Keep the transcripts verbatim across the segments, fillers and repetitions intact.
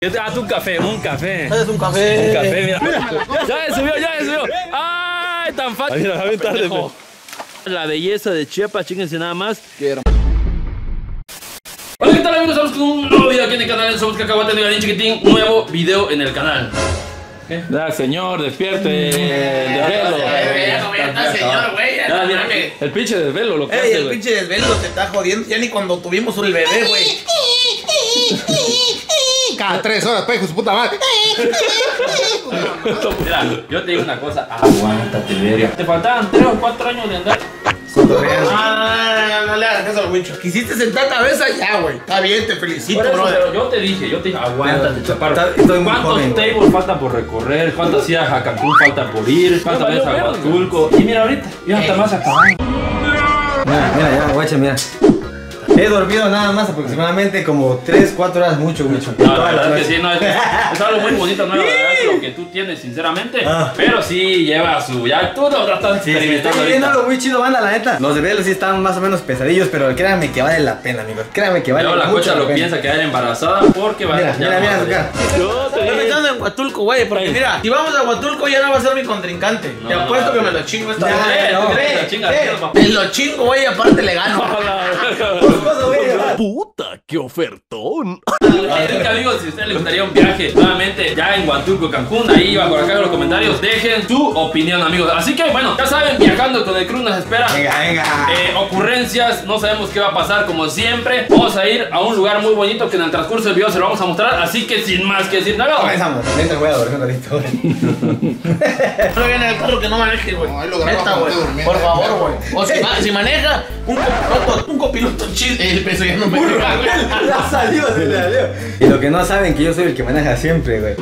Ah, tú un café, un café. Es un café. Un café, mira. Ya se subió, ya se subió. ¡Ay, tan fácil! Mira, a ver, tarde. La belleza de Chiapas, chíquense nada más. Qué hermoso. Hola, ¿qué tal, amigos? Estamos con un nuevo video aquí en el canal. Somos Cacahuate, Negadín Chiquitín. Nuevo video en el canal. ¿Qué? Ya, señor, despierte. Desvelo. Ya, señor, güey. Ya, mira, el pinche desvelo lo que hace, Ey, el güey. pinche desvelo te está jodiendo. Ya ni cuando tuvimos el bebé, güey. Cada tres horas, pejo, su puta madre. Mira, yo te digo una cosa. Aguántate, verga. Te faltaban tres o cuatro años de andar. Ah, no le hagas caso al wincho. Quisiste sentar cabeza ya, güey. Está bien, te felicito, Por eso, brother. pero yo te dije, yo te dije, aguántate, chaparro. estoy muy ¿Cuántos joven, güey. tables faltan por recorrer? ¿Cuántas idas a Cancún faltan por ir? ¿Cuántas veces a Huatulco? Y mira ahorita, ya está más acabado. Mira, mira, ya, guacha, mira. He dormido nada más aproximadamente como tres, cuatro horas mucho, mucho. No, la verdad es que sí, no, es, es algo muy bonito, no es la verdad es lo que tú tienes, sinceramente. Ah. Pero sí lleva su. Ya tú lo estás Sí, sí, experimentando. estoy viendo algo muy chido, banda, la neta. Los desvelos sí estaban más o menos pesadillos, pero créanme que vale la pena, amigos. Créanme que vale Luego la mucho cocha la lo pena. piensa quedar embarazada porque va Mira, ya mira, no mira va a su cara. Yo te Estoy dije. pensando en Huatulco, güey, porque Sí. mira, si vamos a Huatulco ya no va a ser mi contrincante. No, Te no, apuesto no, que no. me lo chingo esta Ya, vez. no, ¿Tú te crees? la chingas, Eh, papá. Me lo chingo, güey, y aparte le gano. Puta, qué ofertón. Así que, amigos, si a ustedes les gustaría un viaje nuevamente ya en Huatulco, Cancún, ahí va por acá en los comentarios, dejen su opinión, amigos. Así que bueno, ya saben, viajando con el Cruz nos espera Venga, venga. eh, ocurrencias, no sabemos qué va a pasar como siempre. Vamos a ir a un lugar muy bonito que en el transcurso del video se lo vamos a mostrar, así que sin más que decir nada. Comenzamos. Neta, voy a dormir un ratito. No viene el carro que no maneje, güey. No, ahí lo graba Neta, cuando güey. esté durmiendo. Por favor, güey. O si, ma- si maneja, un copiloto, un copiloto chido. El peso ya no me pega, güey. Ya salió, se le salió. Y lo que no saben que yo soy el que maneja siempre, güey.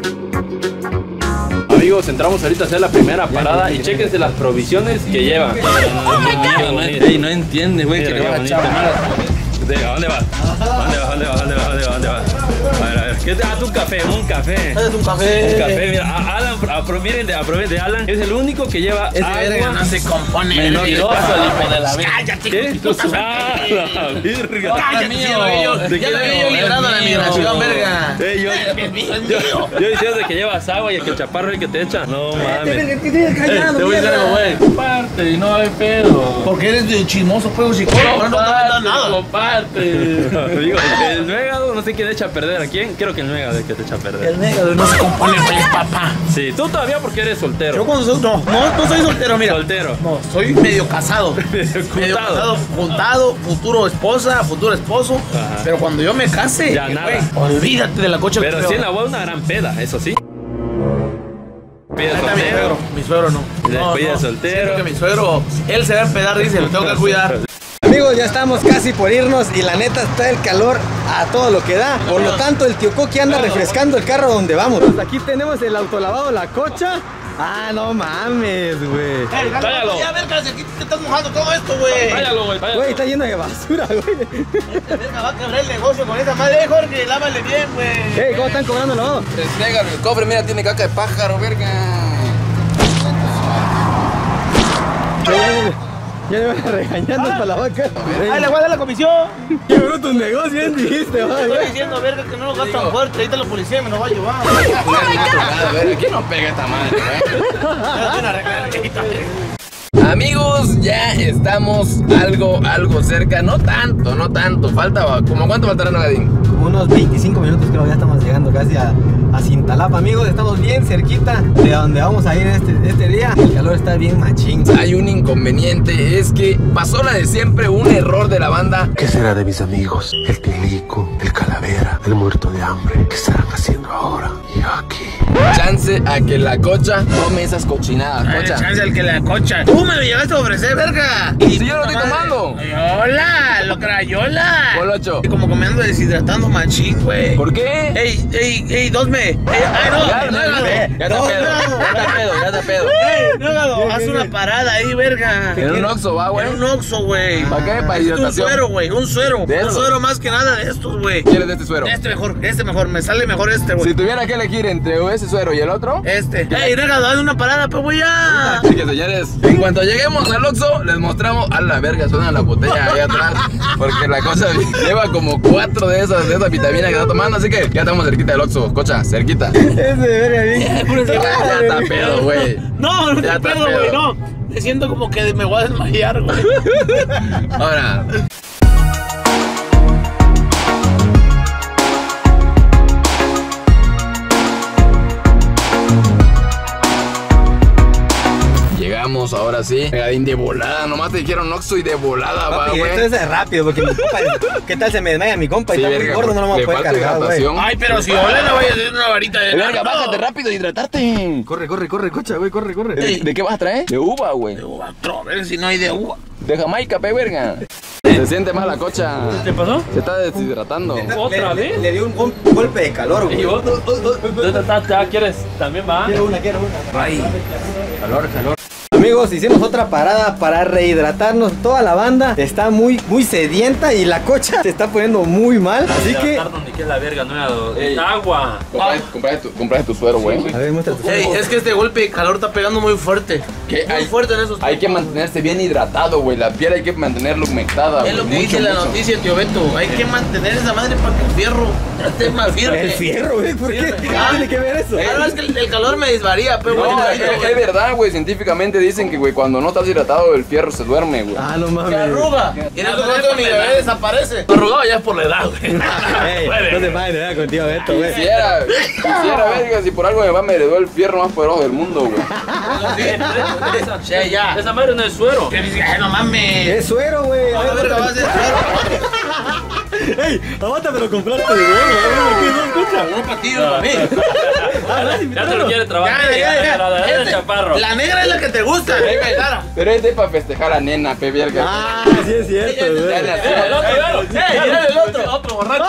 Amigos, entramos ahorita a hacer la primera parada y chéquense las provisiones que lleva. Ey, no entiende, güey, que le va a echar mal. ¿A dónde vas? ¿A dónde vas? ¿A dónde vas? ¿A dónde vas? ¿A dónde vas? A ver, a ver. ¿Qué te da tu café? Un café. Es un café. Un café, mira. a- Alan, apro- miren, de, aprove- de Alan. Es el único que lleva Ese verga agua. no se compone. Mentiroso, el hijo de la verga. Cállate, ¿Qué? puta Ah, la verga. Cállate, ya lo había yo, ¿De ya qué lo había digo? yo librado a la Es migración, mío. verga. Eh, yo, Es mío, es yo, mío. yo diciendo de que llevas agua y el que el chaparro es el que te echa. No mames. ¿Qué tienes Eh, callado, te voy a decir algo, güey. Comparte y no hay pedo. Porque eres de chismoso, pues, psicólogo. No te da nada. Comparte. Digo, el Nuegado no sé quién echa a perder. ¿A quién? Creo que el Nuegado es el que te echa a perder. El negro no se compone, güey, papá. Sí, tú todavía porque eres soltero. Yo cuando soy. No, no, no soy soltero, mira. Soltero. No, soy medio casado. Medio Medio juntado. casado, juntado, futuro esposa, futuro esposo. Ajá. Pero cuando yo me case, Ya que, nada. güey, olvídate de la coche. Pero sí en la boda una gran peda, eso sí. Pide Neta, mi soltero. suegro, mi suegro no. Y No, despide no, soltero. siento que mi suegro, él se va a empedar, dice, lo tengo que cuidar. Amigos, ya estamos casi por irnos y la neta está el calor a todo lo que da. Por lo tanto, el tío Coqui anda refrescando el carro donde vamos. Aquí tenemos el autolavado La Cocha. Ah, no mames, güey. Cállalo. Ya, verga, si aquí te estás mojando todo esto, güey. Váyalo, güey. váyalo. Güey, está lleno de basura, güey. Esta verga va a quebrar el negocio con esa madre. Eh, Jorge, lávale bien, güey. Hey, ¿cómo están cobrando el lavado? Entrégalo el cofre, mira, tiene caca de pájaro, verga. Ya, ya, ya, ya me van regañando para la vaca. Ahí le voy a dar la comisión. Quebró tu negocio, bien dijiste, Estoy güey. diciendo, verga, que no lo gastan fuerte. Ahorita la policía me lo va a llevar. A ver, aquí no pega esta madre, güey. Amigos, ya estamos algo, algo cerca. No tanto, no tanto. Falta, ¿como cuánto faltará, Negadín? Como unos veinticinco minutos creo, ya estamos llegando casi a, a Cintalapa, amigos. Estamos bien cerquita de donde vamos a ir este, este día. El calor está bien machín. Hay un inconveniente, es que pasó la de siempre, un error de la banda. ¿Qué será de mis amigos? El Tilico, el Calavera, el muerto de hambre. ¿Qué estarán haciendo ahora? Y aquí. Chance a que la cocha tome esas cochinadas, Ay, cocha. chance al que la cocha. Tú me lo llevaste a ofrecer, verga. Y si yo lo estoy tomando. Yola, lo crayola. Colocho. Y como que me ando deshidratando machín, güey. ¿Por qué? Ey, ey, ey, dosme. Ey, ay, no, Ya, no, ya, no, ya, ya te no, pedo, no, ya te pedo, ya te pedo. Ey, no, haz una parada ahí, verga. En un Oxxo, va, güey. En un Oxxo, güey. ¿Para qué? Para Es un hidratación. suero, güey, un suero. De Un esos. suero más que nada de estos, güey. ¿Quieres de este suero? Este mejor, este mejor. Me sale mejor este, güey. Si tuviera que elegir entre ese suero y el otro. Este. Ey, verga, dale una parada, pues, güey, ya. Así que, señores, en cuanto lleguemos al Oxxo, les mostramos a la verga, suena la botella ahí atrás. Porque la cosa lleva como cuatro de esas, de esas vitaminas que está tomando. Así que ya estamos cerquita del del Oxxo, cocha, cerquita. Es de verga, bien. Ya está pedo, güey. No, no Ya te está pedo, pedo. güey, no. Me siento como que me voy a desmayar, güey. Ahora. Llegamos, ahora sí. Pegadín de volada, nomás te dijeron Oxxo y de volada, va, Papi, güey. esto es rápido, porque mi compa, ¿qué tal se me desmaya mi compa? Sí, Y está muy verga, gordo, no lo vamos le a poder falta cargar, güey. hidratación. Ay, pero si ole no vaya a hacer una varita de Verga, nardo. bájate rápido, hidratarte. Corre, corre, corre, cocha, güey, corre, corre. ¿De, de qué vas a traer? De uva, güey. De uva, a ver si no hay de uva. De Jamaica, pe, verga. Se siente mal la cocha. ¿Qué pasó? Se está deshidratando. ¿Otra le, vez? Le dio un gol- golpe de calor, güey. ¿Y vos? ¿Dónde estás? ¿Ya quieres? ¿También va? Quiero una, quiero una. Ay, calor, calor. Amigos, hicimos otra parada para rehidratarnos. Toda la banda está muy, muy sedienta y la cocha se está poniendo muy mal. Así que... Donde queda la verga, no Ey. es agua. Compraste, compraste tu, compraste tu suero, güey. A ver, muestra tu Ey, es que este golpe de calor está pegando muy fuerte. ¿Qué? Muy Hay, fuerte en esos hay que mantenerse bien hidratado, güey. La piel hay que mantenerla humectada. Es lo güey. que Mucho, dice la mucho. noticia, tío Beto. Hay que mantener esa madre para que el fierro esté más firme. El fierro, güey, ¿por qué? ¿Qué Ah. tiene que ver eso? Ah, no, es que el, el calor me desvaría, pero No, bueno, es, es verdad, güey. Científicamente dicen que, güey, cuando no estás hidratado, el fierro se duerme, güey. Ah, no se mames. arruga. Y en ese momento mi bebé desaparece. Arrugado ya es por la edad, güey. Ey, no te pases de nada contigo, Beto, güey. Quisiera, quisiera, verga, si por algo mi papá me heredó el fierro más poderoso del mundo, güey. Ya, ya. Esa madre no es suero. Que dice, ay, no mames. Es suero, güey. A ver, va a ser Ey, aguanta, pero compraste de huevo, ¿por qué no escucha? un patillo para mí. Ya te lo quiere trabajar. Ya, ya, ya. La de Este, chaparro. La negra es la que te gusta. Clara. Pero es de para festejar a nena, pe, verga. Ah, sí es cierto, güey. Ya le hacía- El otro, velo. Ey, mira el otro. Otro borracho.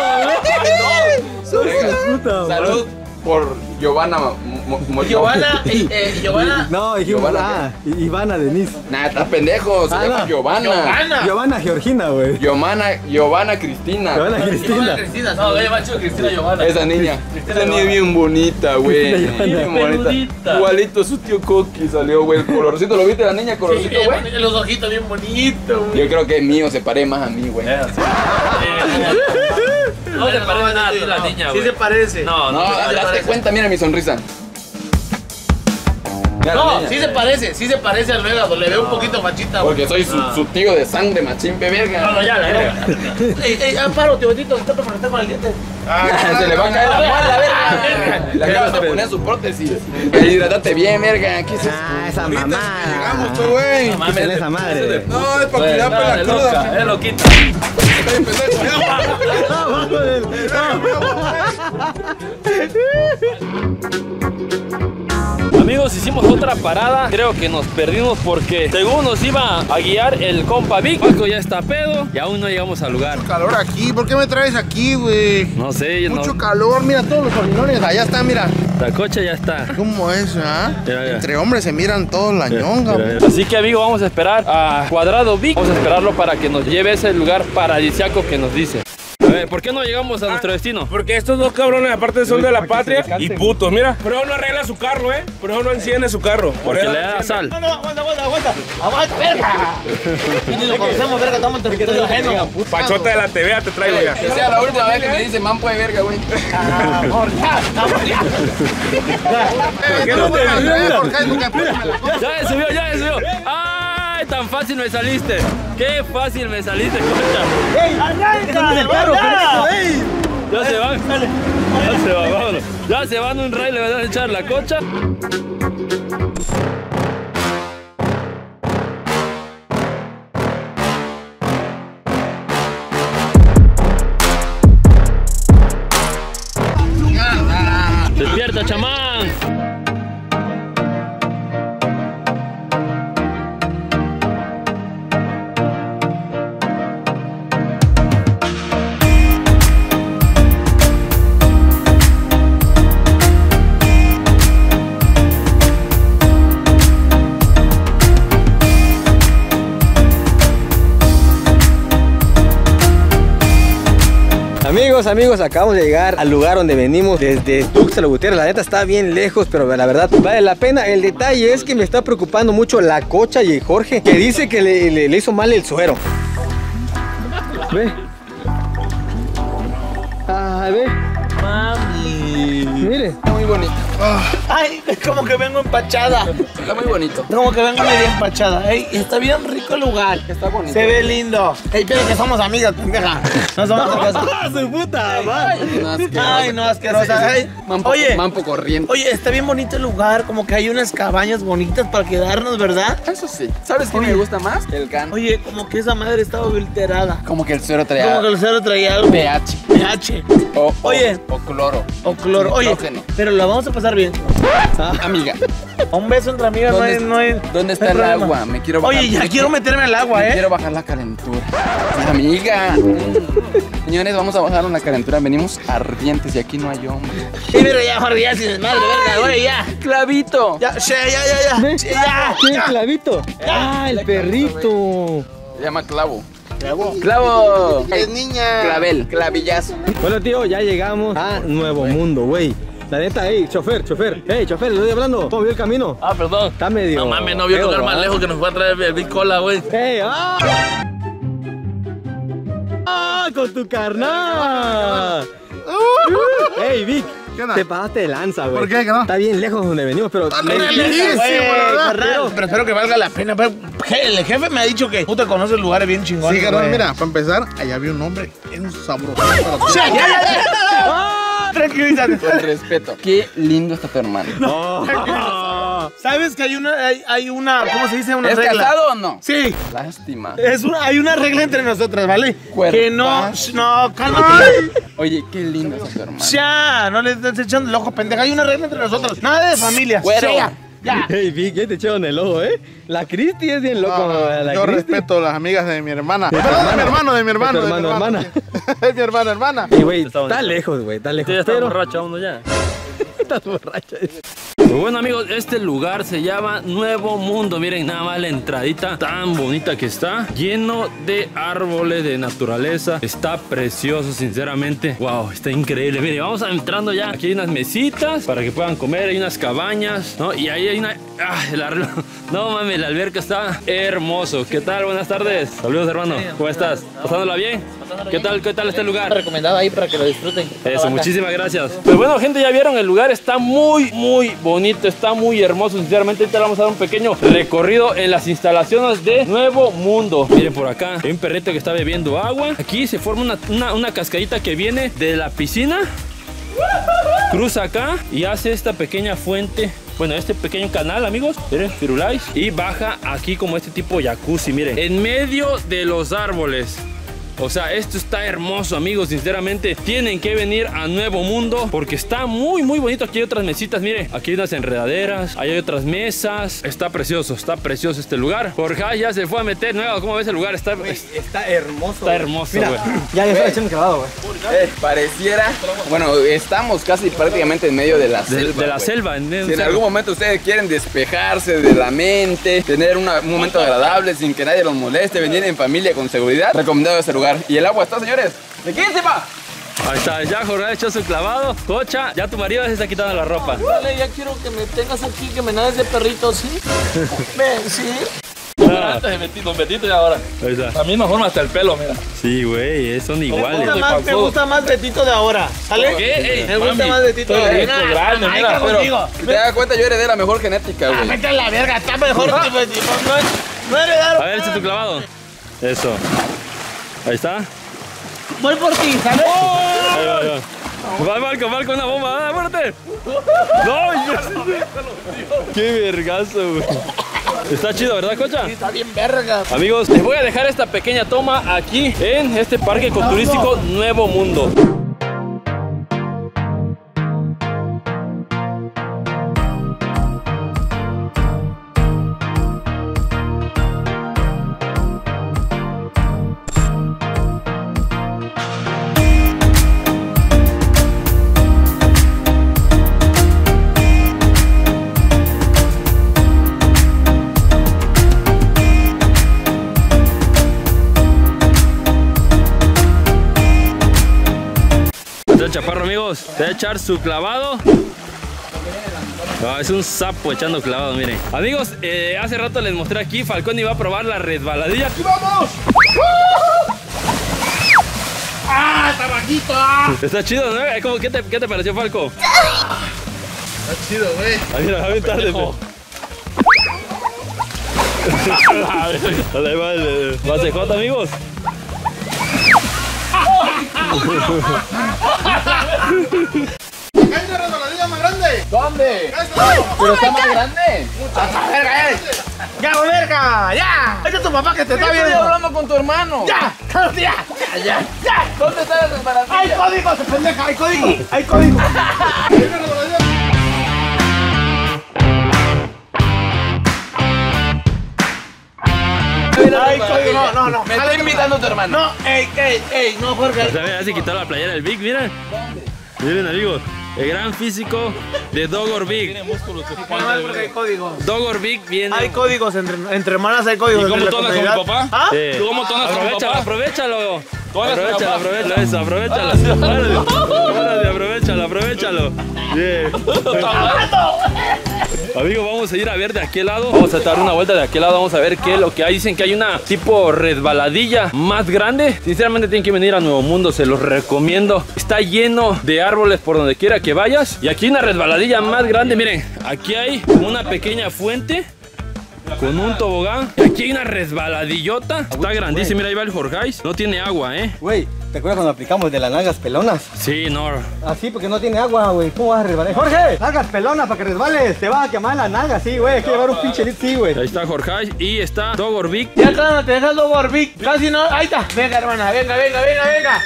Verga. Puta, Salud por Giovanna. Mo- Mo- Giovanna, eh, eh, Giovanna. No, dijimos, Giovanna, ah, I- Ivana Denise. Nah, estás pendejo, se Ah, llama no. Giovanna. Giovanna. Giovanna Georgina, güey. Giovanna, Giovanna Cristina. Giovanna Giovanna Cristina. Cristina. No, ve, macho, Cristina Giovanna. Esa niña, esa niña es bien bonita, güey. Cristina Bien Giovanna. bonita. Peludita. Igualito a su tío Coqui salió, güey. El colorcito, ¿lo viste la niña Sí, colorcito, eh, güey? los ojitos bien bonitos, güey. Yo creo que es mío, se parece más a mí, güey. Eh, sí. No te parece nada a ti la niña, Sí güey. se parece. No, No, no. date cuenta, mira mi sonrisa. Mira la No, niña. sí se parece, sí se parece al Vegado, le veo un poquito fachita, güey. Porque soy su, su tío de sangre, machín, pe, verga. No, no, ya, la verga. Ey, ey, amparo, tío Betito, está por conectar con el diente. Se le va a caer la mala, verga. Le acabas de poner su prótesis. Hidratate bien, verga. ¿Qué es eso? Ah, esa mamá. Llegamos, pues, güey. No mames, Quítale esa madre. No, es para cuidar Nada para de la loca, cruda. es loquita. Amigos, hicimos otra parada. Creo que nos perdimos porque según nos iba a guiar el compa Vic. Paco ya está pedo y aún no llegamos al lugar. Calor aquí, ¿por qué me traes aquí, güey? No sé, no, Mucho calor, mira todos los horminones, allá está, mira. la cocha ya está. ¿Cómo es, ah? Mira, mira. Entre hombres se miran todos la ñonga, Mira, mira. Así que, amigo, vamos a esperar a Cuadrado Vic. Vamos a esperarlo para que nos lleve a ese lugar paradisiaco que nos dice. A ver, ¿por qué no llegamos a nuestro destino? Porque estos dos cabrones aparte son de la patria y putos, mira. Pero eso no arregla su carro, eh. Pero eso no enciende su carro. Por Porque eso le no da enciende. sal. No, no, aguanta, aguanta, aguanta. Aguanta, verga. Y ni lo conocemos, verga, estamos en territorio ajeno. Pachota de la T V te traigo ya. Que sea la última vez que me dice man puede verga, güey. Amor, ya, amor, ya. ¿Qué no te Ya se subió, ya se subió. ¡Ay! Tan fácil me saliste. ¡Qué fácil me saliste, cocha! ¡Ey, arranca! el carro, ¡Ya! ey. Ya se van. Ya se van, vámonos. Ya se van un ray, le van a echar la cocha. Despierta, chamán. Amigos, amigos, acabamos de llegar al lugar donde venimos desde Tuxtla Gutiérrez. La neta está bien lejos, pero la verdad vale la pena. El detalle es que me está preocupando mucho la cocha y Jorge, que dice que le, le- le hizo mal el suero. Ve. Ah, ve. Mami. Está muy bonito. Ay, como que vengo empachada. Está muy bonito. Como que vengo medio empachada. Ey, está bien rico el lugar. Está bonito. Se ve lindo. Ey, pero que somos amigas, pendeja. No somos amigas. ¡Su puta madre! No, asqueroso. Ay, no, asquerosa. Ay, Mampo, oye, mampo corriente. oye, está bien bonito el lugar. Como que hay unas cabañas bonitas para quedarnos, ¿verdad? Eso sí. ¿Sabes qué me gusta más? El can. Oye, como que esa madre estaba adulterada. Como que el suero traía Como que el cero traía algo. pH. pH. O, Oye. O, o cloro. O cloro. Oye, Nitrógeno. pero la vamos a pasar bien. Amiga, Un beso entre amigas no ¿dónde, hay, no hay. ¿dónde no está hay el problema. agua? Me quiero bajar. Oye, ya me quiero meterme al agua, me ¿eh? Quiero bajar la calentura. Amiga. Mm. Señores, vamos a bajar una calentura. Venimos ardientes y aquí no hay hombre. Sí, pero ya, Jorge, ya, sin desmadre, verga, güey, ya. Clavito. Ya, sí, ya, ya, ya. Sí, ya, ¿Qué ya. clavito? ¡Ah, el perrito! Se llama clavo. Clavo. Es niña. Clavel. Clavillazo. Bueno, tío, ya llegamos a Nuevo Mundo, güey. La neta, hey, chofer, chofer. Hey, chofer, le estoy hablando. ¿Cómo vio el camino? Ah, perdón. Está medio... No mames, no vi el feo, lugar más ¿verdad? lejos que nos fue a traer el Big Cola, güey. ¡Hey! ¡Ah! ¡Ah! ¡Con tu carnal! ¡Ey, Vic! ¿Qué onda? Te pasaste de lanza, güey. ¿Por qué, que no? Está bien lejos donde venimos, pero... ¡Está me- lejísimo, Güey, la verdad! carnal, pero espero que valga la pena. Pero, je- el jefe me ha dicho que tú te conoces lugares bien chingones. Sí, carnal, güey. mira, para empezar, allá había un hombre bien sabroso. Sí, ya, ya, ya. Ah, tranquilízate. Con respeto. Qué lindo está tu hermano. Oh. ¿Sabes que hay una, hay, hay una, ¿cómo se dice? Una ¿Es regla. casado o no? Sí. Lástima. Es una, hay una regla entre nosotras, ¿vale? Cuerpo. Que no, no, cálmate. Oye, qué lindo está tu hermano. Ya, no le estés echando el ojo, pendeja. Hay una regla entre nosotros. Nada de familia. Güero. Ya, ya. Hey, Vic, ¿qué te echaron el ojo, eh? La Cristi es bien loco. No, la yo Cristi. respeto a las amigas de mi hermana. ¿De tu Perdón, de mi hermana? hermano, de mi hermano. ¿De tu de mi hermano, hermana? Es mi hermano, hermana. Ey, güey, Está bonito. está lejos, güey, está lejos. Sí, ya está pero borracho uno ya. estás borracho. Pues bueno, amigos, este lugar se llama Nuevo Mundo. Miren nada más la entradita tan bonita que está, lleno de árboles, de naturaleza. Está precioso, sinceramente. Wow, está increíble. Miren, vamos entrando ya. Aquí hay unas mesitas para que puedan comer. Hay unas cabañas, ¿no? Y ahí hay una... Ah, el arreglo. No mames, la alberca está hermoso. ¿Qué tal? Buenas tardes. Saludos, hermano. ¿Cómo estás? ¿Pasándola bien? ¿Qué tal? ¿Qué tal este lugar? Recomendado ahí para que lo disfruten. Eso, muchísimas gracias. Pues bueno, gente, ya vieron, el lugar está muy, muy bonito, está muy hermoso. Sinceramente, ahorita le vamos a dar un pequeño recorrido en las instalaciones de Nuevo Mundo. Miren por acá, hay un perrito que está bebiendo agua. Aquí se forma una, una, una cascadita que viene de la piscina, cruza acá y hace esta pequeña fuente. Bueno, este pequeño canal, amigos, miren, Firulais, y baja aquí como este tipo jacuzzi, miren, en medio de los árboles. O sea, esto está hermoso, amigos. Sinceramente, tienen que venir a Nuevo Mundo porque está muy, muy bonito. Aquí hay otras mesitas, miren. Aquí hay unas enredaderas, ahí hay otras mesas. Está precioso, está precioso este lugar. Jorge ya se fue a meter nuevo. ¿Cómo ves el lugar? Está, Está hermoso. está hermoso, Mira, güey. ya, ya está echando clavado, güey. Eh, pareciera. Bueno, estamos casi prácticamente en medio de la De, selva. de la güey. selva. En, Si en algún momento ustedes quieren despejarse de la mente, tener una- un momento agradable sin que nadie los moleste, venir en familia con seguridad, recomendado este lugar. Y el agua está, señores. ¿De quién se va? Ahí está, ya Jorge ha hecho su clavado. Cocha, ya tu marido se está quitando la ropa. Dale, ya quiero que me tengas aquí, que me nades de perrito, ¿sí? Ven, sí. Ah, Antes de Betito, Betito y ahora. ahí está. La misma forma hasta el pelo, mira. Sí, güey, son Me iguales. gusta, más, me gusta más Betito de ahora. ¿Sale? ¿Qué? Ey, Me gusta mami, más Betito de estoy ahora. rico, grande, Ay, mira, ¿qué pero- contigo? Si te das cuenta, yo heredé la mejor genética, Ah, güey. vete a la verga, está mejor que Betito. No, no heredaron. A ver, echa tu clavado. Eso. Ahí está. Voy por ti, ¿sale? Ahí va, ahí va. Va Marco, Marco, una bomba, ¡ah, muerte! ¡No! yo- ¡Qué vergazo, güey! Está chido, ¿verdad, Cocha? Está bien verga. Amigos, les voy a dejar esta pequeña toma aquí en este parque ecoturístico Nuevo Mundo. El chaparro, amigos, se va a echar su clavado. No, es un sapo echando clavado, miren. Amigos, eh, hace rato les mostré aquí, Falcón iba a probar la resbaladilla. ¡Aquí vamos! ¡Ah, está bajito! Está chido, ¿no? ¿Cómo, qué, te, ¿Qué te pareció, Falco? Está chido, güey. Ahí mira, va a aventar de Dale, vale. Va C J, amigos. ¿Qué resbaladilla más grande? ¿Dónde? Pero está más grande. ¡A verga, eh! ¡Ya, güey, verga! ¡Ya! ¡Ese es tu papá que te está Estoy viendo! hablando con tu hermano. ¡Ya! ¡Cállate ya! ¡Ya, ya! ¡Ya! ¿Dónde está la resbaladilla? ¡Hay código, se pendeja! ¡Hay código! ¡Hay código! ¡Hay código! No, no, no. Me está invitando tu hermano. No, ey, ey, ey, no, Jorge. O sea, mira, se quitó la playera del Big, miren. Miren, amigos. El gran físico de Dogor Big. No, porque hay códigos. Dogor Big viene. Hay códigos, entre, entre hermanas hay códigos. ¿Y cómo entre la tonas con mi comunidad. papá? ¿Ah? Sí. ¿Tú cómo tonas con mi Aprovechalo, papá? aprovechalo. Tonas con mi Aprovechalo, papá. aprovechalo eso, aprovechalo. Órale, órale, aprovechalo, aprovechalo. Bien. Amigos, vamos a ir a ver de aquel lado. Vamos a dar una vuelta de aquel lado. Vamos a ver qué es lo que hay. Dicen que hay una tipo resbaladilla más grande. Sinceramente tienen que venir a Nuevo Mundo. Se los recomiendo. Está lleno de árboles por donde quiera que vayas. Y aquí hay una resbaladilla más grande. Miren, aquí hay una pequeña fuente con un tobogán. Y aquí hay una resbaladillota. Está grandísima. Mira, ahí va el Jorgeis. No tiene agua, ¿eh? Güey, ¿te acuerdas cuando aplicamos de las nalgas pelonas? Sí, no. Así, porque no tiene agua, güey. ¿Cómo vas a resbalar? ¡Jorge! ¡Nalgas pelonas para que resbales! Te vas a quemar la nalga, sí, güey. Hay que llevar un pinche lit, sí, güey. Ahí está Jorgeis y está Dogor Big. Ya cálmate, deja el Dogor Big. Casi no. Ahí está. Venga, hermana, venga, venga, venga, venga.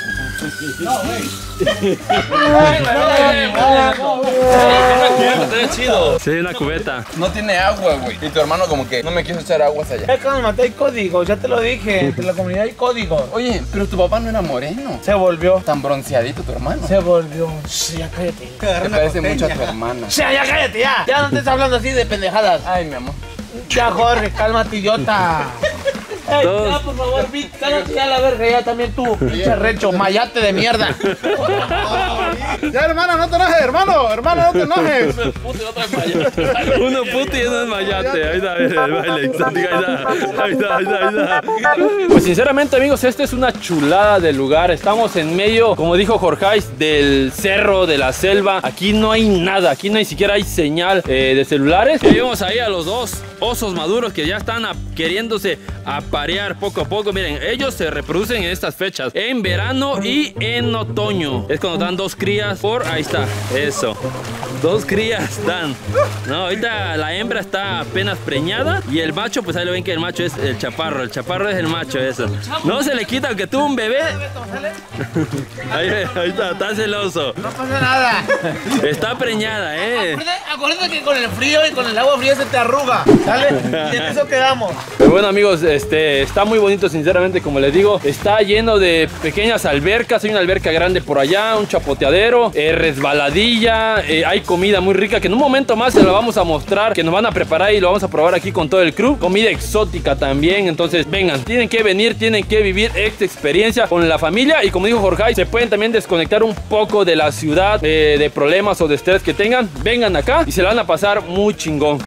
Está chido. Sí, una cubeta. No tiene agua, güey. Y tu hermano como que no me quiso echar agua hasta allá. Ya cálmate, hay códigos, ya te lo dije. Entre la comunidad hay códigos. Oye, pero tu papá no era moreno. Se volvió. Tan bronceadito tu hermano. Se volvió. Sí, ya cállate. Te parece mucho a tu hermana. Sí, ya cállate, ya. Ya no te estás hablando así de pendejadas. Ay, mi amor. Ya, Jorge, cálmate, idiota. Ey, Todos. ya, por favor, Vic, cálmate ya la verga, ya también tú, pinche recho, mayate de mierda. Ya, hermano, no te enojes, hermano. Hermano, no te enojes. Uno puto y uno es mayate. Ahí está, el baile exótico. Ahí está, ahí está, ahí está, ahí está. Pues sinceramente, amigos, este es una chulada de lugar. Estamos en medio, como dijo Jorgeis, del cerro, de la selva. Aquí no hay nada, aquí no ni siquiera hay señal eh, de celulares. Y vemos ahí a los dos osos maduros que ya están a, queriéndose aparear poco a poco. Miren, ellos se reproducen en estas fechas, en verano y en otoño. Es cuando dan dos crías por... Ahí está, eso. Dos crías dan. No, ahorita la hembra está apenas preñada y el macho, pues ahí lo ven que el macho es el chaparro. El chaparro es el macho, eso. No se le quita aunque tuvo un bebé. Ahí, ahí está, está celoso. No pasa nada. Está preñada, eh. Acuérdate, acuérdate que con el frío y con el agua fría se te arruga, ¿sale? Y en eso quedamos. Pero bueno, amigos, este está muy bonito, sinceramente, como les digo. Está lleno de pequeñas albercas. Hay una alberca grande por allá, un chapoteadero, eh, resbaladilla, eh, hay comida muy rica que en un momento más se la vamos a mostrar, que nos van a preparar y lo vamos a probar aquí con todo el crew. Comida exótica también, entonces vengan, tienen que venir, tienen que vivir esta experiencia con la familia. Y como dijo Jorge, se pueden también desconectar un poco de la ciudad, eh, de problemas o de estrés que tengan. Vengan acá y se la van a pasar muy chingón.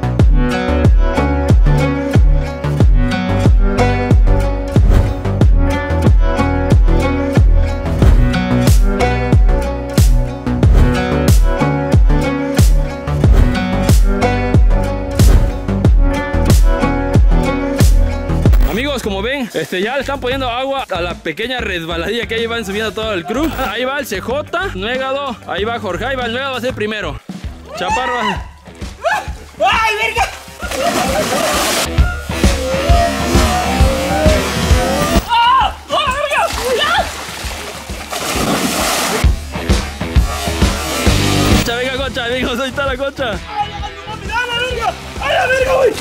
Como ven, este, ya le están poniendo agua a la pequeña resbaladilla que ahí van subiendo todo el crew. Ahí va el C J, Nuegado, ahí va Jorge, ahí va el Nuegado, va a ser primero. Chaparro. ¡Ay, verga! ¡Ah! ¡Ah, verga! Concha, venga, Concha, amigos, ahí está la Concha. ¡Ay, la verga! ¡Ay, la verga, güey!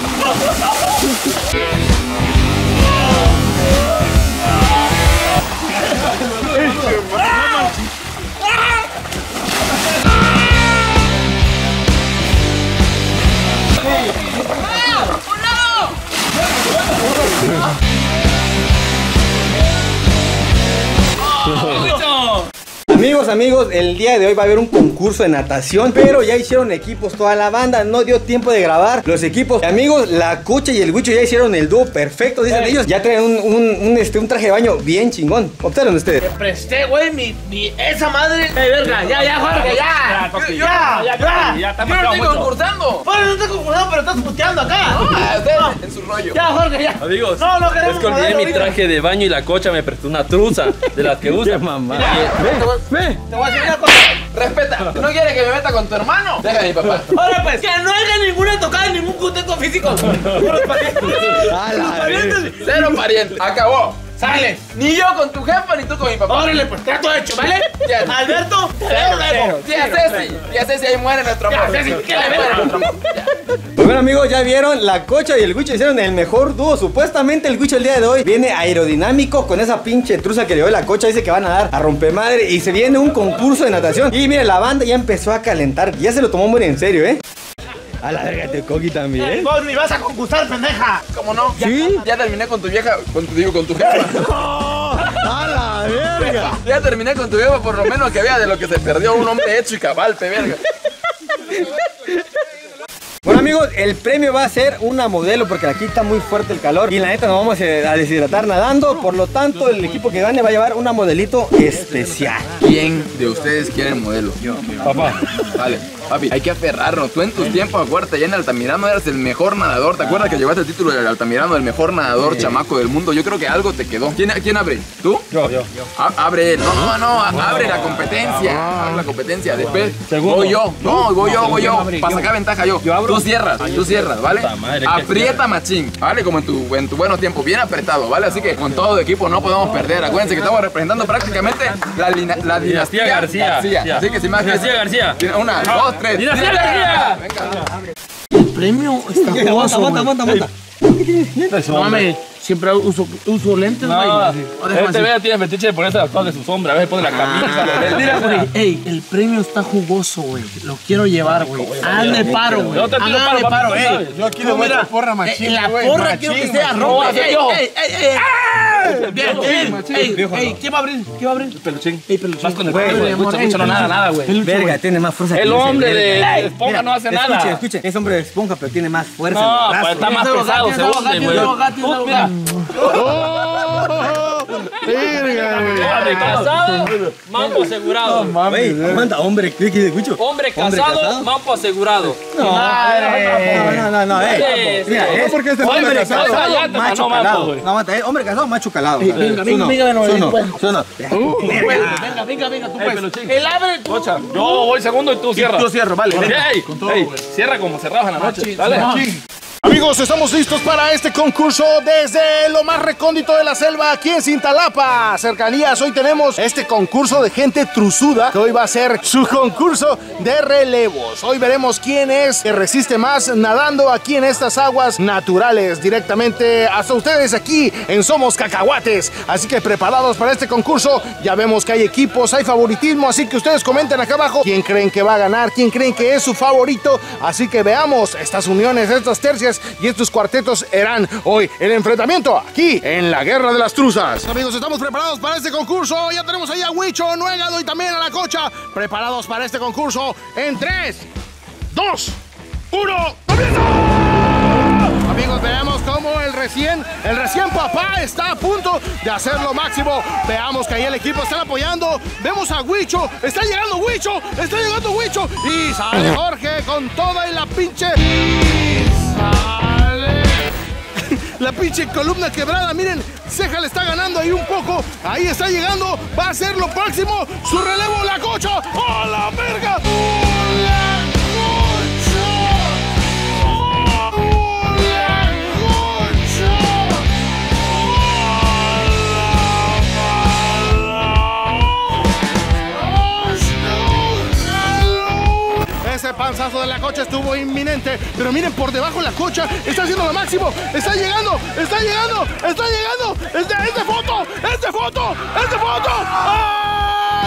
Amigos, amigos, el día de hoy va a haber un concurso de natación, pero ya hicieron equipos toda la banda, no dio tiempo de grabar los equipos. Amigos, la Cucha y el Huicho ya hicieron el dúo perfecto, dicen ellos. Ya traen un, un, un, este, un traje de baño bien chingón. Observen ustedes. Te presté, güey, mi, mi, esa madre. ¡Eh, verga! ¡Ya, ya, Jorge, ya! papi. Ya, ya, ya, ya. está Yo no pasado estoy mucho. concursando. Bueno, no estoy concursando, pero estás puteando acá. Ah, ustedes en su rollo. Ya, Jorge, ya. Amigos, No, no queremos es que olvidé modelo mi ahorita. traje de baño y la cocha me prestó una truza de las que usa. mamá. Ve, te voy a decir una cosa. Respeta. ¿No quieres que me meta con tu hermano? Deja a mi papá. Ahora pues, que no haya ninguna tocada, ningún contacto físico. Puros parientes. Puros parientes. Cero pariente. Acabó. Sale. Ni yo con tu jefa, ni tú con mi papá. Órale, pues trato hecho, ¿vale? Ya. Alberto, te veo luego. Tía Ceci. Tía Ceci, ahí muere nuestro amor. Tía Ceci, ¿qué le Ahí ves? muere nuestro amor. Ya. Pues bueno amigos, ya vieron, la cocha y el Huicho hicieron el mejor dúo. Supuestamente el Huicho el día de hoy viene aerodinámico con esa pinche truza que le dio la cocha. Dice que van a dar a rompemadre y se viene un concurso de natación. Y mire, la banda ya empezó a calentar, ya se lo tomó muy en serio, ¿eh? A la verga, te coqui también. Vos ni vas a concursar, pendeja. ¿Cómo no? ¿Sí? Ya terminé con tu vieja, con tu, digo, con tu jefa. A la verga. Ya terminé con tu jefa, por lo menos que vea de lo que se perdió un hombre hecho y cabal, pe verga. Bueno amigos, el premio va a ser una modelo porque aquí está muy fuerte el calor y la neta nos vamos a deshidratar nadando. Por lo tanto, el equipo que gane va a llevar una modelito especial. ¿Quién de ustedes quiere el modelo? Yo. Papá. Vale, papi, hay que aferrarnos. Tú en tus tiempos, acuérdate, ya en Altamirano eras el mejor nadador. ¿Te acuerdas que llevaste el título del Altamirano, el mejor nadador chamaco del mundo? Yo creo que algo te quedó. ¿Quién, quién abre? ¿Tú? Yo, yo. A- abre, no, no, no, abre la competencia. Abre la competencia. Después Segundo. voy yo. No, voy yo, voy yo. Para sacar ventaja yo. Yo abro. Tú cierras, tú cierras, ¿vale? Puta madre, que Aprieta cierre. machín, ¿vale? Como en tu, en tu buenos tiempos, bien apretado, ¿vale? Así que con todo el equipo no podemos perder. Acuérdense que estamos representando prácticamente la, lina- la dinastía Dinastía García. Así que sin más. Dinastía García. Una, dos, tres. Dinastía García. Venga. El premio está jugoso, Aguanta, aguanta, aguanta, aguanta. No mames, siempre uso, uso lentes, güey. No, O déjame este así. vea tiene fetiche de ponerse las cosas de su sombra. A veces pone la camisa. los lentes. Mira, güey, ey, el premio está jugoso, güey. Lo quiero llevar, güey. Hazme paro, güey. Yo te tiro Hágame paro, paro, papi, tú ey. sabes. Yo aquí le No, voy a mira, echar porra machín, eh, la güey, porra quiero que machín, sea machín. roja. No, Ey, yo. ey, ey, ey. Bien, bien. Ey, ey, ¿quién va a abrir? ¿Quién va a abrir? Peluchín. Ey, peluchín. Vas con el Güey, culo, güey. amor, Mucho, ey, mucho, no nada, nada, güey. Verga, tiene más fuerza. El que ese, hombre de verga. de esponja no hace Escuche, nada. escuche, es hombre de esponja, pero tiene más fuerza. No, en los pues brazos. está más Tienes pesado, abogado, se tienes hunde, abogado, güey. tienes abogado, Tú, tienes mira. Verga, güey. Hombre casado, mambo asegurado. Güey, manda hombre, ¿qué quieres, escucho? Hombre casado, mambo asegurado. No, no, no, no, eh. Sí, Mira, sí. es porque este Hombre hombre casado, casado, ya te macho ganó mambo, calado. güey. No, aguanta, eh, hombre casado, macho calado. venga, venga, Suno, venga, venga, suno, pues. suno. Venga, venga, venga, tú pues. peluchín. El abre tú. Cocha, yo voy segundo y tú cierras. Yo cierro, vale. venga. Ey, ey, cierra como cerrabas en la noche. Dale. Amigos, estamos listos para este concurso desde lo más recóndito de la selva aquí en Cintalapa, cercanías. Hoy tenemos este concurso de gente truzuda que hoy va a ser su concurso de relevos. Hoy veremos quién es que resiste más nadando aquí en estas aguas naturales directamente hasta ustedes aquí en Somos Cacahuates. Así que preparados para este concurso, ya vemos que hay equipos, hay favoritismo, así que ustedes comenten acá abajo quién creen que va a ganar, quién creen que es su favorito. Así que veamos estas uniones, estas tercias y estos cuartetos harán hoy el enfrentamiento aquí en la Guerra de las Truzas. Amigos, estamos preparados para este concurso. Ya tenemos ahí a Huicho, Nuegado y también a la Cocha. Preparados para este concurso en tres, dos, uno, ¡comienza! Amigos, veamos cómo el recién, el recién papá está a punto de hacer lo máximo. Veamos que ahí el equipo está apoyando. Vemos a Huicho, está llegando Huicho, está llegando Huicho. Y sale Jorge con toda y la pinche... Y sale... La pinche columna quebrada, miren, Ceja le está ganando ahí un poco. Ahí está llegando, va a ser lo próximo. Su relevo, la Cocha. ¡Oh, la verga! ¡Oh, la Cocha! ¡Oh, la Cocha! Ese panzazo de la Cocha estuvo inminente, pero miren por debajo la Cocha está haciendo lo máximo, está llegando, está llegando, está llegando, es de, es de foto, es de foto, es de foto. ¡Ah!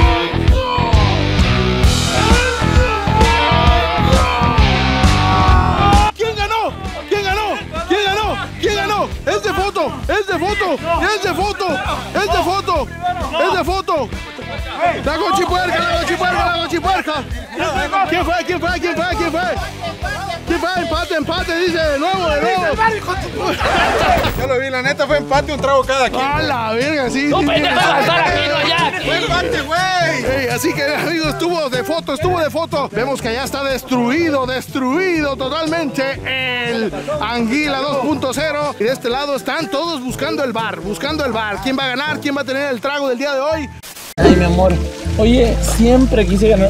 ¿Quién ganó? ¿Quién ganó? ¿Quién ganó? ¿Quién ganó? Es de foto, es de foto, es de foto, es de foto, es de foto. La gochipuerca, la gochipuerca, la gochipuerca. ¿Quién fue? ¿Quién fue? ¿Quién fue? ¿Quién fue? ¿Quién fue empate, empate, dice de nuevo, de nuevo. Ya lo vi, la neta fue empate, un trago cada quien. ¡A la verga, sí! ¡No, pendejo, va a estar aquí, no allá! ¡Fue empate, güey! Así que, amigos, estuvo de foto, estuvo de foto. Vemos que ya está destruido, destruido totalmente el Anguila dos punto cero. Y de este lado están todos buscando el bar, buscando el bar. ¿Quién va a ganar? ¿Quién va a tener el trago del día de hoy? Ay, mi amor. Oye, siempre quise ganar.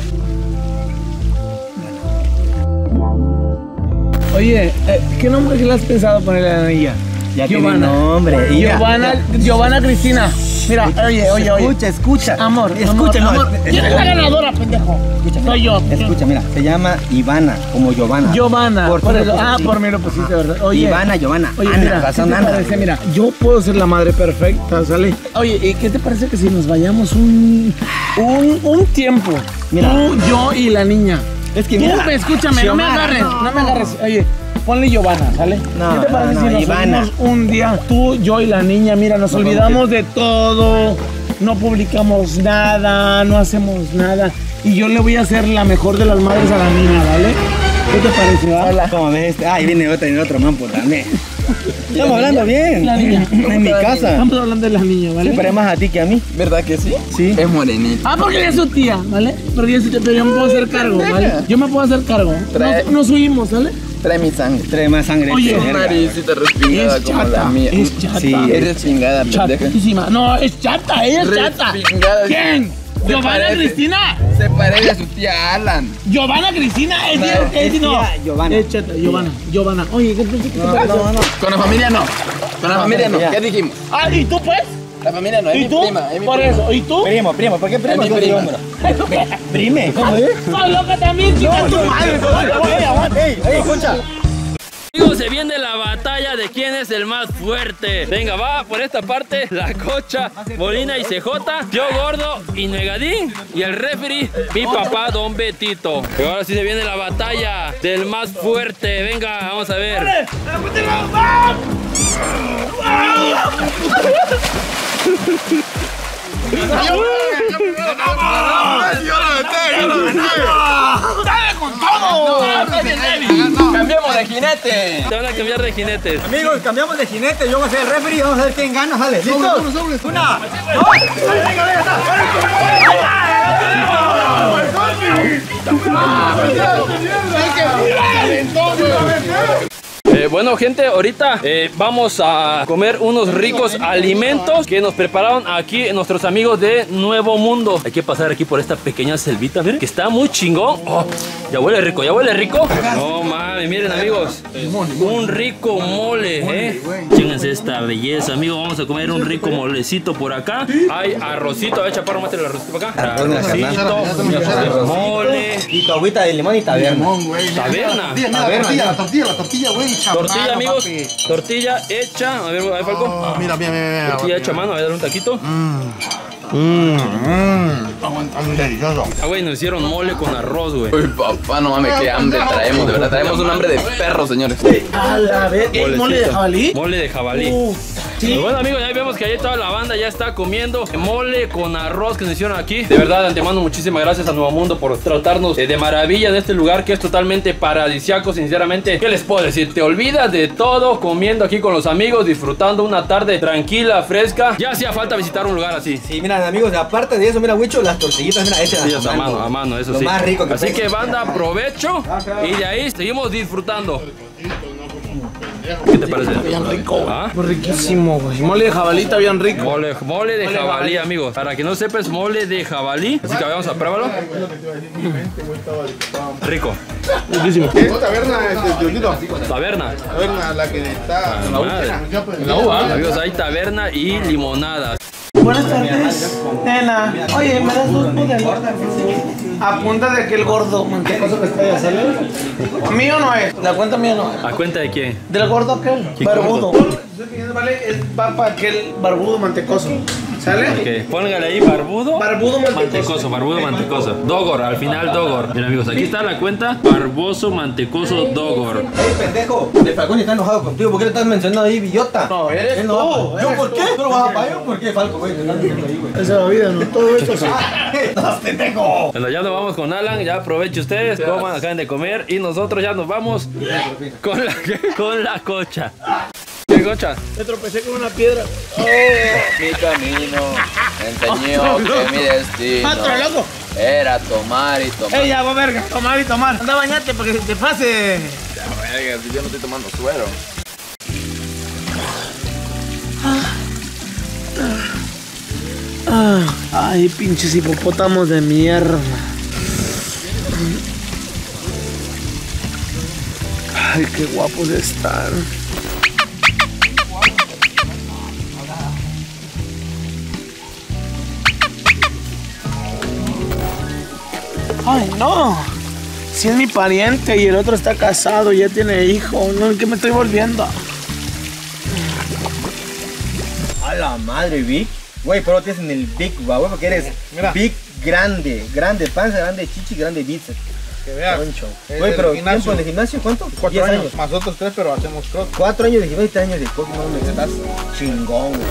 Oye, eh, ¿qué nombre que le has pensado ponerle a la niña? Ya Giovanna. tiene nombre. Y Giovanna, Giovanna Cristina. Mira, oye, oye, oye. Escucha, escucha. Amor, escucha, amor, no, amor. es- ¿Quién es la ganadora, pendejo? Escucha, Soy yo. Escucha, mira, se llama Ivana, como Giovanna. Giovanna. Por Por ti lo eso- puse ah, así. por mí lo pusiste, ¿verdad? Oye. Ivana, Giovanna. Oye, Ana, mira, ¿qué razón, te Ana. parece? Mira, yo puedo ser la madre perfecta, ¿sale? Oye, ¿y qué te parece que si nos vayamos un, un, un tiempo? Mira. Tú, yo y la niña. Es que Tú, mira, escúchame, no me Xiomara, agarres, no, no me agarres. Oye, ponle Giovanna, ¿sale? No, ¿Qué te parece no, si no, nos Ivana. unimos un día, tú, yo y la niña? Mira, nos olvidamos de todo, no publicamos nada, no hacemos nada. Y yo le voy a hacer la mejor de las madres a la niña, ¿vale? ¿Qué te parece, va? Hola. ¿Cómo ves? Ah, ahí viene otro, viene otro man por también. Estamos hablando bien. La niña. En mi casa. Estamos hablando de la niña, ¿vale? Se parece más a ti que a mí. ¿Verdad que sí? Sí. Es morenita. Ah, porque ella es su tía, ¿vale? Pero yo, pero yo me puedo hacer cargo, ¿vale? Yo me puedo hacer cargo. Trae- Nos, nos subimos, ¿vale? Trae mi sangre. Trae más sangre. Oye, que Tu verga. naricita respingada Es como la chata, mía. es chata. Sí, Eres chingada, pendeja. Chatísima. No, es chata, ella es chata. Respingada. ¿Quién? Se Giovanna parece. Cristina. Se parece a su tía Alan. Giovanna Cristina es, No, es, es, es no. tía Giovanna. Es chata, Giovanna, Giovanna. Oye, ¿qué, qué, qué te parece? No, no. Con la familia no. Con la familia no. ya. ¿Qué dijimos? Ah, ¿y tú pues? La familia no, es ¿Y mi tú? prima. Es mi Por prima. eso, ¿y tú? Primo, primo, ¿por qué primo? Es mi prima. Prime, ¿cómo es? Soy loca también, chica, tu madre. Ey, ey, escucha. Amigos, se viene la batalla de quién es el más fuerte. Venga, va por esta parte la Cocha, Molina y C J, yo Gordo y Negadín y el referee, mi papá Don Betito. Y ahora sí se viene la batalla del más fuerte. Venga, vamos a ver. Cambiemos de jinete. Te van a cambiar de jinetes. Amigos, cambiamos de jinete. Yo voy a ser el referee y vamos a ver quién gana. Sale, ¿listos? Una, dos, venga, venga, Eh, bueno, gente, ahorita eh, vamos a comer unos ricos alimentos que nos prepararon aquí nuestros amigos de Nuevo Mundo. Hay que pasar aquí por esta pequeña selvita, miren, que está muy chingón. Oh, ya huele rico, ya huele rico. No mames, miren, amigos, un rico mole, ¿eh? Chénganse esta belleza, amigos. Vamos a comer un rico molecito por acá. Hay arrocito, a ver, chaparro, mate el arrocito para acá. Arrocito, mole, Y tu agüita de limón y taberna. taberna. La tortilla, la tortilla, la tortilla, güey. Tortilla, amigos, tortilla hecha. A ver, a ver, Falco. Mira, mira, mira. Tortilla hecha a mano, a ver, dale un taquito. Muy delicioso. Ah, güey, nos hicieron mole con arroz, güey. Uy, papá, no mames, qué hambre traemos, de verdad. Traemos un hambre de perro, señores. A la vez. ¿El mole de jabalí? Mole de jabalí. Pues bueno, amigos, ya vemos que ahí toda la banda ya está comiendo mole con arroz que nos hicieron aquí. De verdad, de antemano, muchísimas gracias a Nuevo Mundo por tratarnos eh, de maravilla en este lugar que es totalmente paradisiaco. Sinceramente, ¿qué les puedo decir? Te olvidas de todo comiendo aquí con los amigos, disfrutando una tarde tranquila, fresca. Ya hacía falta visitar un lugar así. Sí, mira, amigos, aparte de eso, mira, Wicho, las tortillitas, mira, hechas Sí, a mano, a mano, eso Lo sí. más rico que Así puede que, banda, aprovecho y de ahí seguimos disfrutando. ¿Qué te parece? Bien rico. ¿Ah? Riquísimo, güey. Mole de jabalí está bien rico. Mole, mole de jabalí, amigos. Para que no sepas, mole de jabalí. Así que vamos a pruébalo. Rico. Riquísimo. ¿Qué taberna es de Diosito? Taberna. Taberna, la que está en la Madre. En la uva. Amigos, hay taberna y limonadas. Buenas tardes, nena. Oye, ¿me das dos modelos? Apunta de aquel gordo mantecoso que está allá, ¿sale? Mío no es, la cuenta mía no es. ¿A cuenta de quién? Del gordo aquel, ¿Qué barbudo. Vale, es- va para aquel barbudo mantecoso. ¿Sale? Ok, póngale ahí barbudo. Barbudo mantecoso. Mantecoso, barbudo mantecoso. Dogor, al final Dogor. Mira amigos, aquí está la cuenta. Barboso mantecoso Dogor. ¡Ey, pendejo! El Falcón está enojado contigo. ¿Por qué le estás mencionando ahí, billota? No, eres Él tú. no va. ¿Yo eres por qué? tú. ¿Tú no vas a pagar? ¿Por qué, Falco, güey? Me estás diciendo ahí, güey. Esa es la vida, ¿no? Todo esto sí. ¡Estás pendejo! Bueno, ya nos vamos con Alan. Ya aprovechen ustedes, coman, acaben de comer. Y nosotros ya nos vamos con la, con la cocha. ¿Qué cocha? Me tropecé con una piedra. Mi camino enseñó que mi destino ¡Otro loco! era tomar y tomar. ¡Ey, agua verga! Tomar y tomar. Anda, bañate porque se te pase. Ya, verga, si yo no estoy tomando suero. Ah, ay, pinches hipopótamos de mierda. Ay, qué guapos están. Ay, no. Si es mi pariente y el otro está casado y ya tiene hijo. No, ¿en qué me estoy volviendo? A la madre, Vic. Güey, pero tienes en el Big, güey, porque eres Mira. Big grande. Grande panza, grande chichi, grande bíceps. Que veas. Concho. Es Güey, del pero gimnasio. ¿tiempo de gimnasio cuánto? Cuatro diez años. Más otros tres, pero hacemos cross. Cuatro años de gimnasio y tres años de coach. No me estás chingón, güey.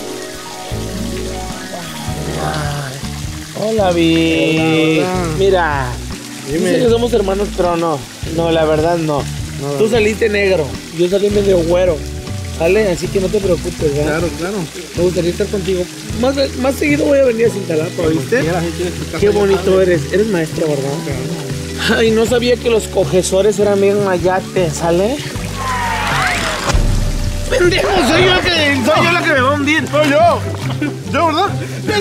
Hola, Vi. Mira, dice que somos hermanos, pero no. No, la verdad no. Tú saliste negro, yo salí medio güero. ¿Sale? Así que no te preocupes, ¿verdad? Claro, claro. Me gustaría estar contigo. Más, más seguido voy a venir a Cintalapa, ¿viste? Qué bonito eres. Eres maestro, ¿verdad? Ay, no sabía que los cogesores eran bien mayates, ¿sale? ¡Pendejo! Soy yo, que, soy yo la que me va a hundir. Soy yo. Yo, ¿verdad?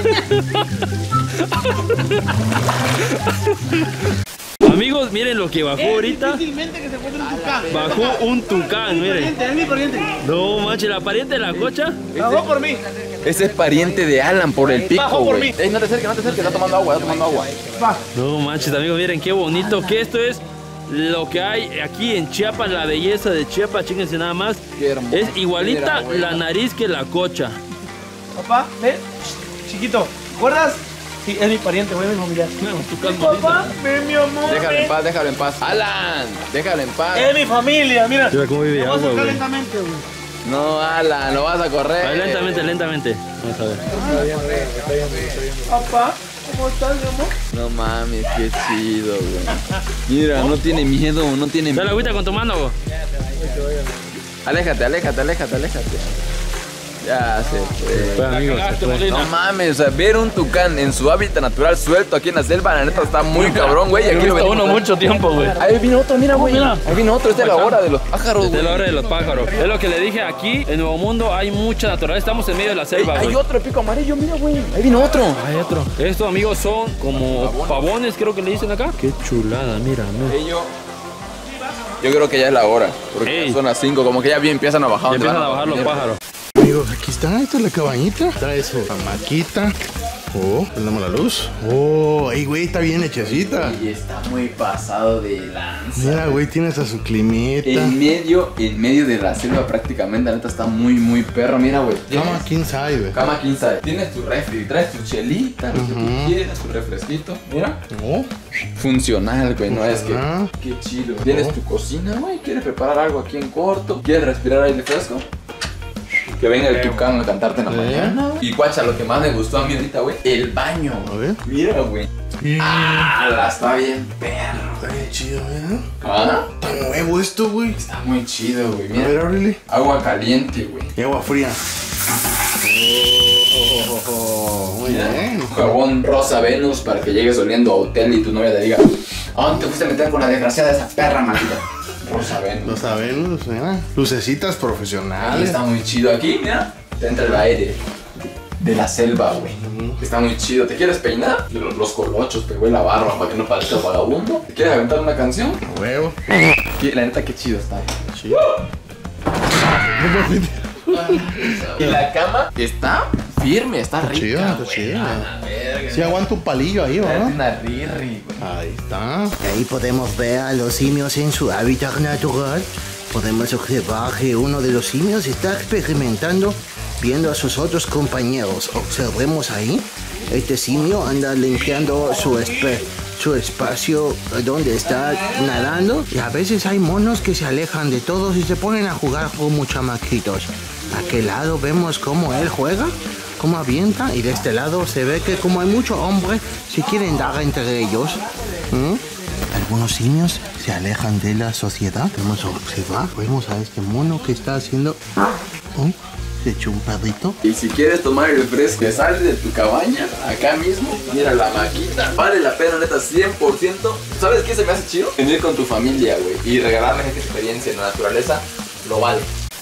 Amigos, miren lo que bajó ahorita. Difícilmente que se encuentre un tucán. Bajó un tucán, miren. Es mi pariente. No manches, la pariente de la cocha. Bajó por mí. Ese es pariente de Alan por el pico, Bajo por güey. mí. Ey, no te acerques, no te acerques, está tomando agua, está tomando agua. No manches, amigos, miren qué bonito que esto es. Lo que hay aquí en Chiapas, la belleza de Chiapas, chíquense nada más. Qué hermoso. Es igualita Mira, güey. la nariz que la cocha. Papá, ven. Chiquito, ¿recuerdas? Sí, es mi pariente, güey, mi familiar. Papá, ven, mi amor. Déjalo ven. en paz, déjalo en paz. Alan, déjalo en paz. Es mi familia, mira. Mira cómo vive Vamos a agua, sacar güey. lentamente, güey. No, Alan, lo vas a correr. A ver, lentamente, lentamente. Vamos a ver. Papá, ¿cómo estás, mi amor? No mames, qué chido, güey. Mira, no tiene miedo, no tiene Dale miedo. agüita con tu mano, güey. Aléjate, aléjate, aléjate, aléjate. Ya se fue. Bueno, amigos, se fue. No mames, o sea, ver un tucán en su hábitat natural suelto aquí en la selva, la neta está muy cabrón, güey. Y aquí lo Está venimos. uno mucho tiempo, güey. Ahí vino otro, mira, güey. mira. Ahí vino otro, esta es la hora de los pájaros, Desde güey. la hora de los pájaros. Es lo que le dije aquí, en Nuevo Mundo hay mucha naturaleza. Estamos en medio de la selva, Hay güey. otro pico amarillo, mira, güey. Ahí vino otro. Hay otro. Estos, amigos, son como pavones, creo que le dicen acá. Qué chulada, mira, no. Ey, yo, yo creo que ya es la hora. Porque Ey. ya son las cinco, como que ya bien empiezan a bajar. Ya donde empiezan van a bajar los dormir. pájaros. Amigos, aquí está, esta es la cabañita. Trae su hamaquita. Oh, prendamos la luz. Oh, ey, güey, está bien hechecita. Y está muy pasado de lanza. Mira, güey, tienes a su climita. En medio, en medio de la selva prácticamente, la neta está muy, muy perro. Mira, güey. Cama king size, güey. Cama king size. Tienes tu refri, traes tu chelita, lo que tú quieras, tu refresquito. Mira. Oh, Funcional, güey, no es que. Funcional. Qué chido. Tienes tu cocina, güey. ¿Quieres preparar algo aquí en corto? ¿Quieres respirar aire fresco? Que venga el tucán a cantarte en la mañana. Y guacha, lo que más me gustó a mí ahorita, güey, el baño. a ver. Mira, güey. Ah, la está bien perro. Está bien chido, mira. Ah, Está nuevo esto, güey. está muy chido, güey. A ver, Mira. ábrele. Agua caliente, güey. Y agua fría. Oh, muy Mira, bien. jabón rosa Venus para que llegues oliendo a hotel y tu novia te diga: ¿a dónde te fuiste a meter con la desgraciada de esa perra, maldita? Rosa Venus. Lo sabemos, mira. Lucecitas Ahí profesionales. está muy chido. Aquí, mira, te entra el aire de la selva, güey. Está muy chido. ¿Te quieres peinar? Los, los colochos, te huele la barba para que no parezcas vagabundo. ¿Te quieres aventar una canción? Huevo. Qué- La neta, qué chido está. Chido. Y la cama está firme, está rica. chido, está güey. chido. A la verga. Sí, aguanta un palillo ahí, Tráete ¿verdad? una rirri, güey. Ahí está. Ahí podemos ver a los simios en su hábitat natural. Podemos observar que uno de los simios está experimentando viendo a sus otros compañeros. Observemos ahí. Este simio anda limpiando su, espe su espacio donde está nadando. Y a veces hay monos que se alejan de todos y se ponen a jugar como chamaquitos. A aquel lado vemos cómo él juega, cómo avienta. Y de este lado se ve que como hay mucho hombre, se quieren dar entre ellos. ¿Mm? Algunos simios se alejan de la sociedad. Vamos a observar. Vemos a este mono que está haciendo... ¿Mm? Se echó un perrito. Y si quieres tomar el fresco que sale de tu cabaña, acá mismo, mira la maquita. Vale la pena, neta, cien por ciento. ¿Sabes qué se me hace chido? Venir con tu familia, güey, y regalarles esta experiencia en la naturaleza, lo vale.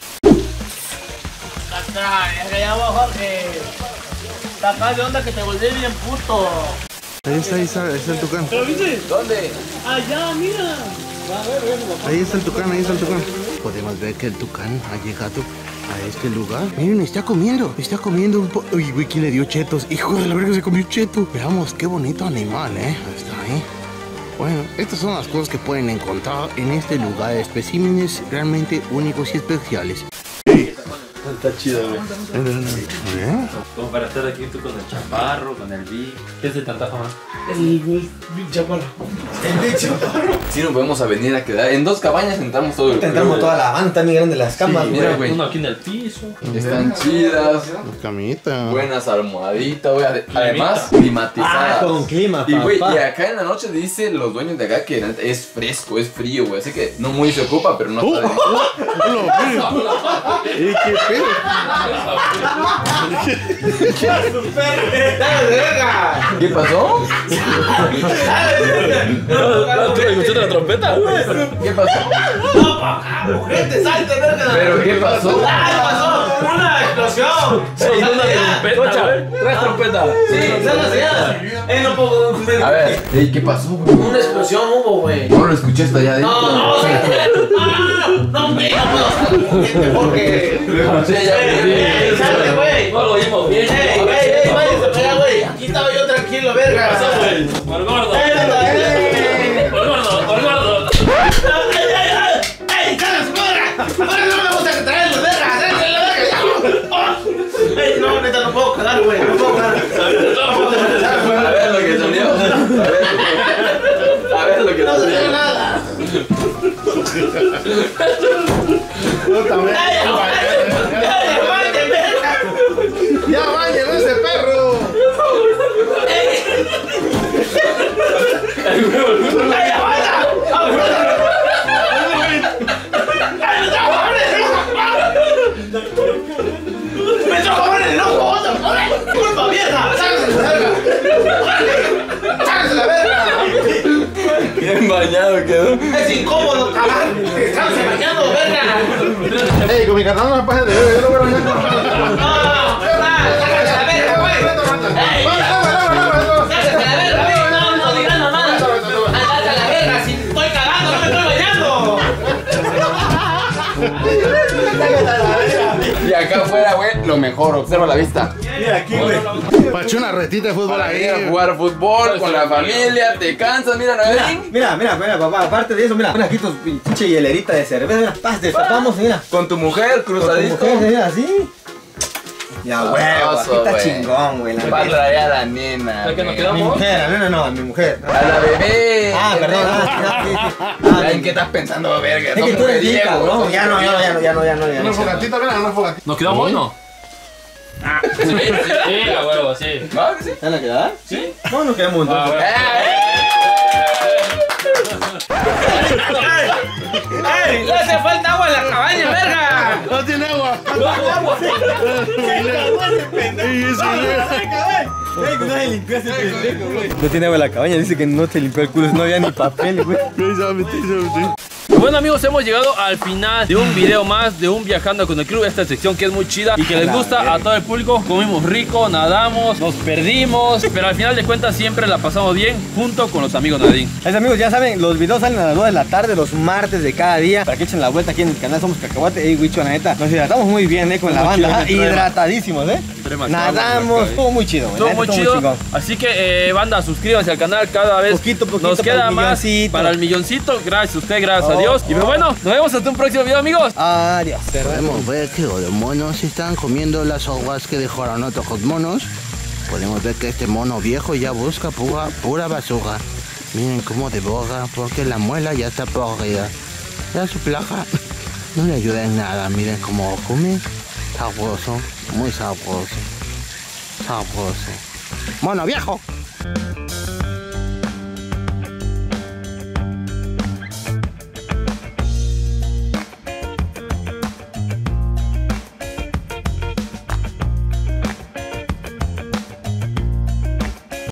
Acá, allá abajo, que... Acá de onda que te volví bien puto. Ahí está, ahí está, ahí está el tucán. ¿Lo viste? ¿Dónde? Allá, mira. Ahí está el tucán, ahí está el tucán. Podemos ver que el tucán ha llegado a este lugar. Miren, está comiendo, está comiendo un po... Uy, güey, ¿quién le dio chetos? Hijo de la verga, se comió cheto. Veamos, qué bonito animal, ¿eh? Está ahí. Bueno, estas son las cosas que pueden encontrar en este lugar. Especímenes realmente únicos y especiales. Está chido, güey. ¿Eh? Como para estar aquí tú con el chaparro, con el Big. ¿Qué se te antoja más? El Big Chaparro. El Big Chaparro. Si nos podemos a venir a quedar. En dos cabañas entramos todo el Entramos toda la banda, tan grande las camas, Sí, güey. mira, güey. Uno aquí en el piso. Están chidas, Camita. buenas almohaditas, güey. ade- Además, climatizadas. Ah, con clima, Y güey, papá. y acá en la noche dice los dueños de acá que la neta es fresco, es frío, güey. Así que no muy se ocupa, pero no está de... ¿Y qué pedo? ¿Qué pasó? ¿Tú le escuchaste la trompeta? ¿Qué pasó? ¡Gente, salte, verga! ¿Pero qué pasó? ¡Ah, pasó! ¡Una explosión! Son una trompeta, güey. ¿Traes trompeta? Sí, salga señal. Eh, no puedo. A ver, ey, ¿qué pasó, güey? Una explosión hubo, güey. No lo escuché hasta allá adentro. No, no, sí. ¡Ah! No, hombre, no puedo salir, gente, porque. Sí, ya, ¡Ey, ey, salte, güey! No lo oímos bien. ¡Ey, ey, ey! ¡Váyanse para allá, güey! Aquí estaba yo tranquilo, verga. pasó, güey? Por gordo. ¡Ey, ey! Por gordo, por gordo. ¡Ey, ey, ey! ¡Ey, cállate, verga! ¡Verga, no me gusta que traerlo, verga! ¡Tráiganse la verga! ¡Ey, no, neta, no puedo cagar, güey! ¡No puedo cagar! A ver lo que salió. A ver, a ver lo que ¡No salió salió. nada! Puta, ¡Ey, ey, aguanten, verga! ¡Ya vayan ese perro! ¡Ey, aguanta! ¡Me trajo a ver el ojo! ¡Otra! ¡Culpa vieja! ¡Sáquense la verga! ¡Sáquense la verga! Bien bañado quedó. ¡Es incómodo, cagar! ¡Estamos bañando, verga! Ey, con mi carnal no me pases de ver, yo no voy a bañar. ¡No! ¡Sáquense la verga, güey! ¡Ey! ¡Sáquense la verga, güey! ¡No, no digan nada! ¡Sáquense la verga! ¡Si estoy cagando, no me estoy bañando! Y acá afuera, güey, lo mejor. Observa la vista. Mira aquí, güey. Paché una retita de fútbol Para ahí. ir a jugar fútbol con la familia, te cansas, mira, Noelín. Mira, mira, mira, papá, aparte de eso, mira, mira aquí tu pinche hielerita de cerveza, mira, paz, destapamos, mira. Con tu mujer, Con tu cruzadito. mujer, mira, así. Ya, huevo, aquí Sabroso, está güey. chingón, güey. la Va a neta. traer a la nena. ¿Ya que nos güey. quedamos? Mi mujer, no, no, no, mi mujer. A la bebé. Ah, perdón, ah, sí, sí, sí. Ah, Ah, ¿en qué estás pensando, verga? Es que Somos tú eres bien mujeriegos, cabrón, somos ya no, ya no, ya no, ya no, ya no, ya Una no. fogatita, mira, una fogatita. ¿Nos quedamos o no? Sí, sí, a huevo, sí. ¿Va que sí? ¿Ya la quedás? ¿Sí? No, nos quedamos Ah, entonces. ¡Eh! ¡Ey! ¡Le hace falta agua en la cabaña, verga! No tiene agua. No tiene agua en la cabaña, dice que no se limpió el culo, no había ni papel, güey. Bueno amigos, hemos llegado al final de un video más de un Viajando con el Club, esta sección que es muy chida y que les gusta a todo el público. Comimos rico, nadamos, nos perdimos, pero al final de cuentas siempre la pasamos bien junto con los amigos Nadine. Pues amigos, ya saben, los videos salen a las dos de la tarde, los martes de cada día, para que echen la vuelta aquí en el canal Somos Cacahuate. Ey, Wicho, la neta, nos hidratamos muy bien, eh, con la banda, ¿ah? Hidratadísimos, eh. extrema. Nadamos, estuvo muy chido, güey. Estuvo la muy neta, chido. chingón. Así que, eh, banda, suscríbanse al canal cada vez. Poquito, poquito nos queda para el más milloncito. para el milloncito. Gracias a usted, gracias a Oh, Dios. Y pues oh. bueno, nos vemos hasta un próximo video, amigos. Adiós. Podemos ver que los monos están comiendo las hojas que dejaron otros monos. Podemos ver que este mono viejo ya busca pura, pura basura. Miren cómo devora, porque la muela ya está podrida. Ya su placa no le ayuda en nada. Miren cómo come. Sabroso, muy sabroso. Sabroso. Mono viejo.